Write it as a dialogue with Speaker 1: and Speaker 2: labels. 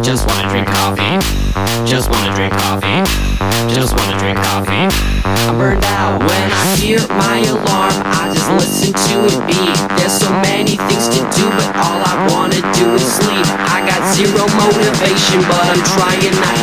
Speaker 1: Just wanna drink coffee. Just wanna drink coffee. Just wanna drink coffee. I'm burned out when I hear my alarm. I just listen to it beat. There's so many things to do, but all I wanna do is sleep. I got zero motivation, but I'm trying not